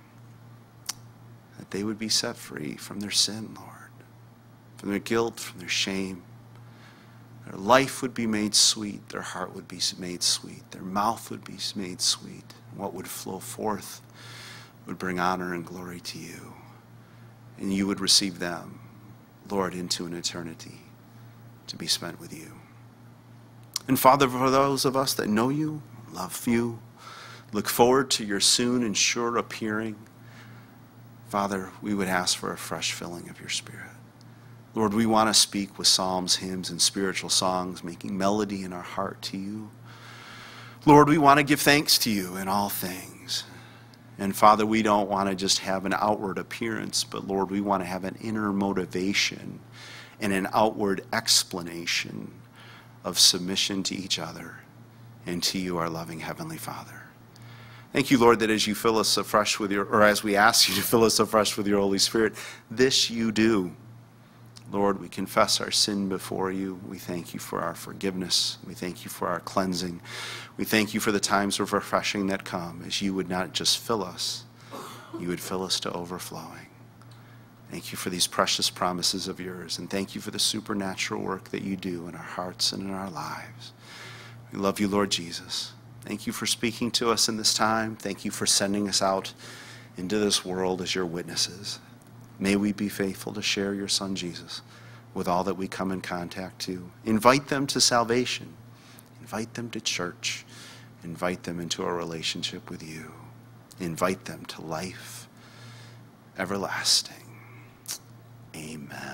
that they would be set free from their sin, Lord, from their guilt, from their shame. Their life would be made sweet, their heart would be made sweet, their mouth would be made sweet. What would flow forth would bring honor and glory to you. And you would receive them, Lord, into an eternity to be spent with you. And Father, for those of us that know you, love you, look forward to your soon and sure appearing, Father, we would ask for a fresh filling of your Spirit. Lord, we want to speak with psalms, hymns, and spiritual songs, making melody in our heart to you. Lord, we want to give thanks to you in all things. And Father, we don't want to just have an outward appearance, but Lord, we want to have an inner motivation and an outward explanation of submission to each other and to you, our loving Heavenly Father. Thank you, Lord, that as you fill us afresh with your, or as we ask you to fill us afresh with your Holy Spirit, this you do. Lord, we confess our sin before you. We thank you for our forgiveness. We thank you for our cleansing. We thank you for the times of refreshing that come, as you would not just fill us, you would fill us to overflowing. Thank you for these precious promises of yours, and thank you for the supernatural work that you do in our hearts and in our lives. We love you, Lord Jesus. Thank you for speaking to us in this time. Thank you for sending us out into this world as your witnesses. May we be faithful to share your Son, Jesus, with all that we come in contact to. Invite them to salvation. Invite them to church. Invite them into a relationship with you. Invite them to life everlasting. Amen.